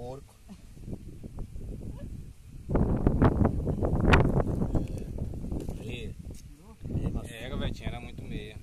porco. É, Gavetinha, era muito meia.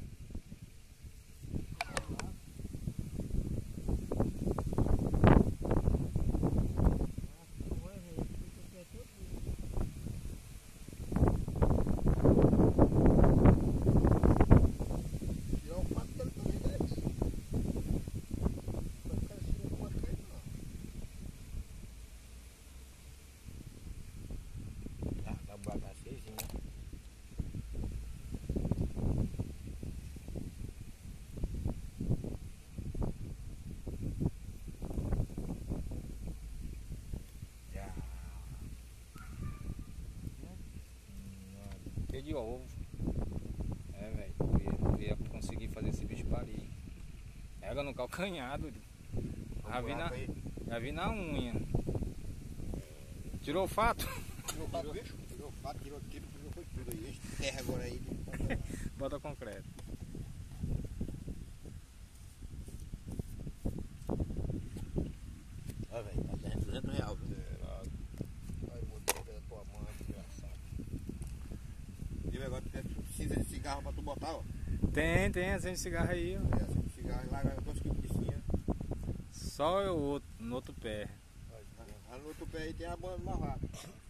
De ovo. É, velho. Eu ia conseguir fazer esse bicho parir. Pega no calcanhado. Já vi na unha. Tirou o fato? Tirou o fato, bicho? Tirou o fato, tirou foi tudo aí. Este terra agora aí. Bota concreto. Olha, velho, tá ganhando R$200. Olha o modelo da tua mãe, desgraçado. E agora tu precisa de cigarro pra tu botar, ó. Tem, acende cigarro aí, ó. É, acende cigarro lá, dois quilos de cinha. Só eu no outro pé. No outro pé aí tem a banda amarrada.